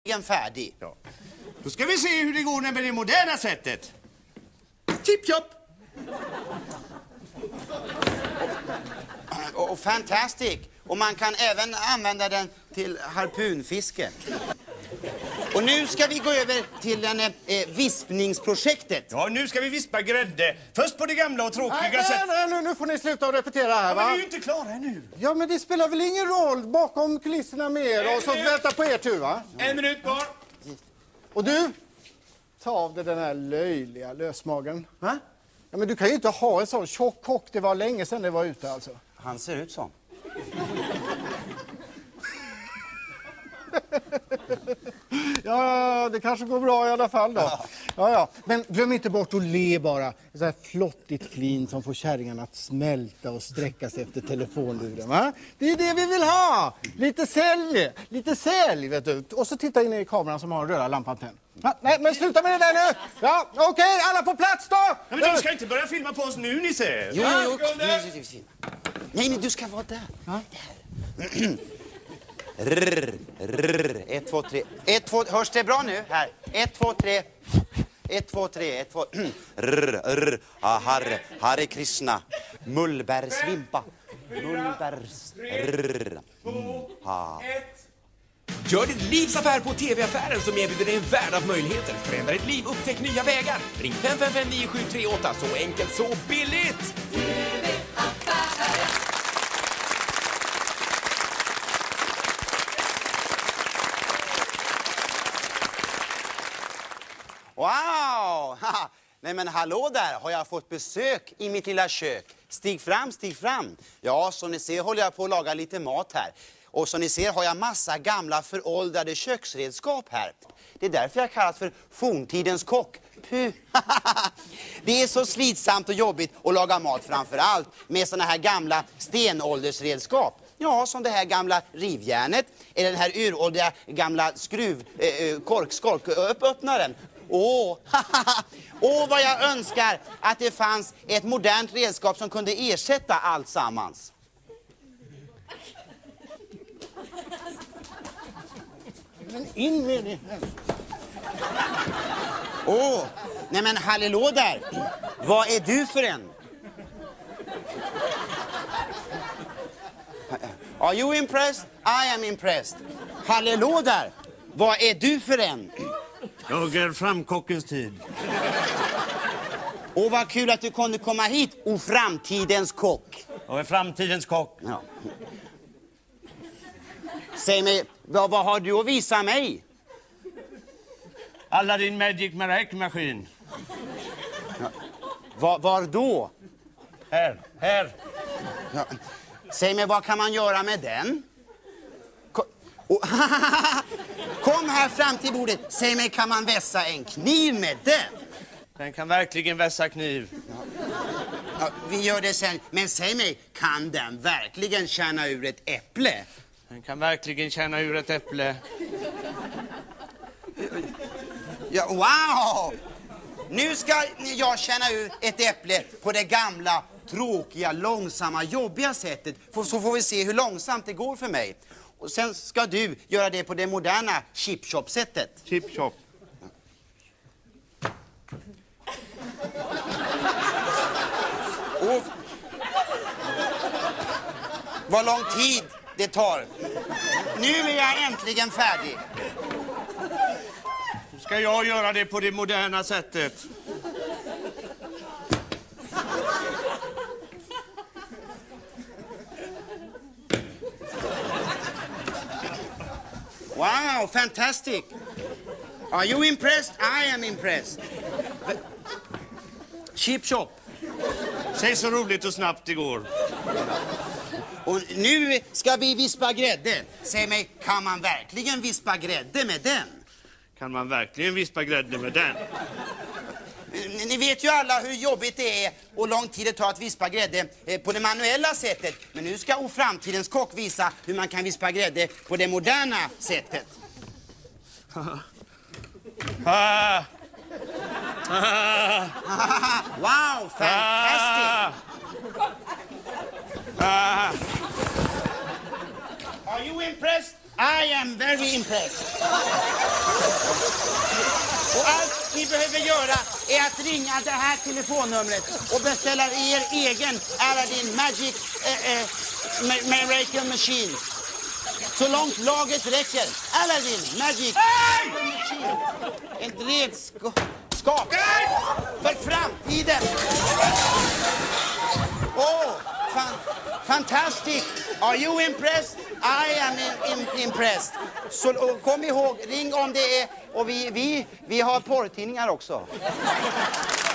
färdig. Ja. Då ska vi se hur det går med det moderna sättet. Chip-chop! Och fantastic. Och man kan även använda den till harpunfiske. Och nu ska vi gå över till vispningsprojektet. Ja, nu ska vi vispa grädde. Först på det gamla och tråkiga sättet. Nej, nu får ni sluta och repetera här, va? Men vi är ju inte klara ännu. Ja, men det spelar väl ingen roll bakom kulisserna med er och så vänta på er tur, va? 1 minut kvar. Och du, ta av dig den här löjliga lösmagen. Va? Ja, men du kan ju inte ha en sån tjock kock. Det var länge sedan det var ute, alltså. Han ser ut så. Ja, det kanske går bra i alla fall då. Ja. Men glöm inte bort att le bara. Så här flottigt flin som får kärringarna att smälta och sträcka sig efter telefonluren, va? Det är det vi vill ha! Lite sälj, vet du. Och så titta in i kameran som har en röda lampantenn. Ja, nej, men sluta med det där nu! Ja, okej, alla på plats då! Ja, men de ska inte börja filma på oss nu, ni ser. Jo. Nej, men du ska vara där. Ja. Rrr. 1, 2, 3. 1, 2, hörs det bra nu? Här. 1, 2, 3. 1, 2, 3. 1, 2. Rrr. Hare Krishna. Mullbärsvimpa. Mullbärs. Rrr. 2, 1. Gör ditt livs affär på TV-affären som erbjuder dig en värld av möjligheter. Förändra ditt liv, upptäck nya vägar. Ring 555 9738. Så enkelt, så billigt. TV-affären. Wow! Nej men hallå där, har jag fått besök i mitt lilla kök. Stig fram. Ja, som ni ser håller jag på att laga lite mat här. Och som ni ser har jag massa gamla föråldrade köksredskap här. Det är därför jag kallas för forntidens kock. Puh. Det är så slitsamt och jobbigt att laga mat framför allt med såna här gamla stenåldersredskap. Ja, som det här gamla rivjärnet eller den här uråldriga gamla korkskolköppnaren. Åh, vad jag önskar att det fanns ett modernt redskap som kunde ersätta allt sammans. In med det. Nej men hallå där. Vad är du för en? Are you impressed? I am impressed. Hallå där. Vad är du för en? Jag är framkockens tid. Och vad kul att du kunde komma hit, och framtidens kock. Jag är framtidens kock. Ja. Säg mig, vad har du att visa mig? Aladdin Magic Miracle-maskin. Ja. Var då? Här. Ja. Säg mig, vad kan man göra med den? Kom här fram till bordet. Säg mig, kan man vässa en kniv med den? Den kan verkligen vässa kniv. Ja, vi gör det sen. Men säg mig, kan den verkligen kärna ur ett äpple? Den kan verkligen kärna ur ett äpple. Ja, wow! Nu ska jag kärna ur ett äpple på det gamla, tråkiga, långsamma, jobbiga sättet. Så får vi se hur långsamt det går för mig. Och sen ska du göra det på det moderna chip-chop-sättet. Chip-chop. Och vad lång tid det tar. Nu är jag äntligen färdig. Ska jag göra det på det moderna sättet? Wow, fantastic. Are you impressed? I am impressed. Chip chop. Säg så roligt och snabbt det går. Och nu ska vi vispa grädde. Säg mig, kan man verkligen vispa grädde med den? Kan man verkligen vispa grädde med den? Ni vet ju alla hur jobbigt det är och lång tid det tar att vispa grädde på det manuella sättet. Men nu ska framtidens kock visa hur man kan vispa grädde på det moderna sättet. Wow, fantastic! Are you impressed? I am very impressed. behöver göra är att ringa det här telefonnumret och beställa er egen Aladdin Magic Miracle Machine. Så långt laget räcker. Aladdin Magic Machine. Ett redskap för framtiden. Fantastic. Are you impressed? I am impressed. Så kom ihåg, ring om det är. Och vi har porrtidningar också.